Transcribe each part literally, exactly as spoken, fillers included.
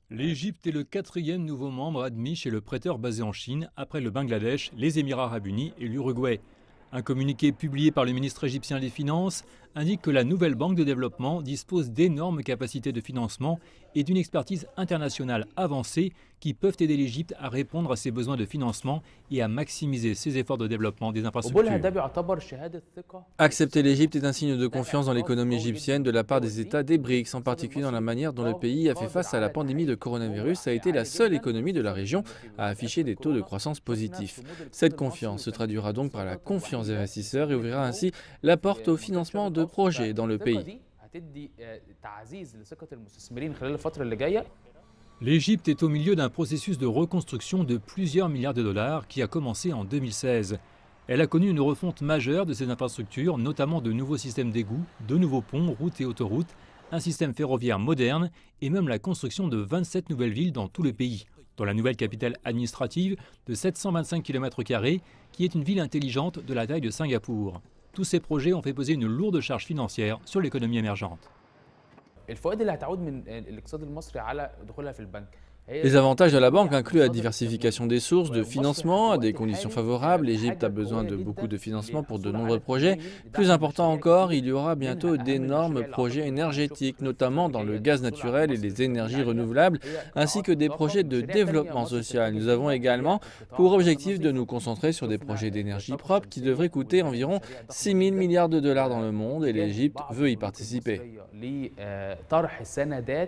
L'Égypte est le quatrième nouveau membre admis chez le prêteur basé en Chine, après le Bangladesh, les Émirats arabes unis et l'Uruguay. Un communiqué publié par le ministre égyptien des Finances indique que la nouvelle banque de développement dispose d'énormes capacités de financement et d'une expertise internationale avancée qui peuvent aider l'Égypte à répondre à ses besoins de financement et à maximiser ses efforts de développement des قبولها ده infrastructures. بيعتبر شهادة ثقة Accepter واثبات l'Égypte est un signe de ده confiance dans اعتراف l'économie قوي جدا égyptienne de من la part الدول des دي États des ان BRICS, en الاقتصاد particulier dans la المصري manière dont le قا- pays a fait قادر face à la على pandémie de تحقيق نمو coronavirus, a été la عالي seule جدا، économie de la خصوصا région ان في à في afficher ازمة des taux de كورونا croissance شفنا positifs. صمود الاقتصاد Cette المصري confiance se وكانت traduira donc par la المواصفات confiance des الوحيدة investisseurs et اللي ouvrira نجحوا ainsi la porte في au منطقة الشرق financement de الاوسط، projets dans le فالثقة pays. دي هتدي آه، تعزيز لثقة المستثمرين خلال الفترة اللي جاية. L'Égypte est au milieu d'un processus de reconstruction de plusieurs milliards de dollars qui a commencé en deux mille seize. Elle a connu une refonte majeure de ses infrastructures, notamment de nouveaux systèmes d'égouts, de nouveaux ponts, routes et autoroutes, un système ferroviaire moderne et même la construction de vingt-sept nouvelles villes dans tout le pays, dans la nouvelle capitale administrative de sept cent vingt-cinq kilomètres carrés, qui est une ville intelligente de la taille de Singapour. Tous ces projets ont fait peser une lourde charge financière sur l'économie émergente. الفوائد اللي هتعود من الاقتصاد المصري على دخولها في البنك هي Les avantages de la banque يعني incluent la مصادر diversification التمويل. des sources de ومصر financement à في des الوقت conditions الحالي favorables. L'Égypte a بحاجة besoin قوية de beaucoup de جدا financement pour de للحصول nombreux على projets. التمويل Plus لدعم important مشاريع encore, كتير، il y aura منها bientôt أهم d'énormes المشاريع اللي projets أعتقد إن هنشوفها énergétiques, في الفترة notamment اللي dans le جاية gaz للحصول على naturel et مصر les التمويل énergies عليها، renouvelables, هي ainsi que قطاعات des الطاقة projets de ومشاريع تانية développement مصر social. تتجه Nous avons فيها également هي القطاع pour الطاقة objectif de النظيفة، nous concentrer sur des projets شفنا d'énergie الطاقة propre qui devraient الشمسية coûter environ ومشاريع ضخمة six mille جدا milliards de dollars dans le monde et واتجاه l'Égypte بعض veut y البنوك participer. المصرية لطرح سندات.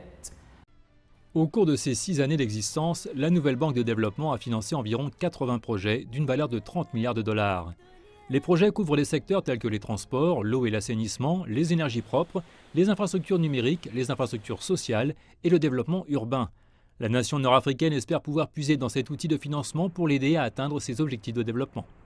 Au cours de ces six années d'existence, la nouvelle banque de développement a financé environ quatre-vingts projets d'une valeur de trente milliards de dollars. Les projets couvrent les secteurs tels que les transports, l'eau et l'assainissement, les énergies propres, les infrastructures numériques, les infrastructures sociales et le développement urbain. La nation nord-africaine espère pouvoir puiser dans cet outil de financement pour l'aider à atteindre ses objectifs de développement.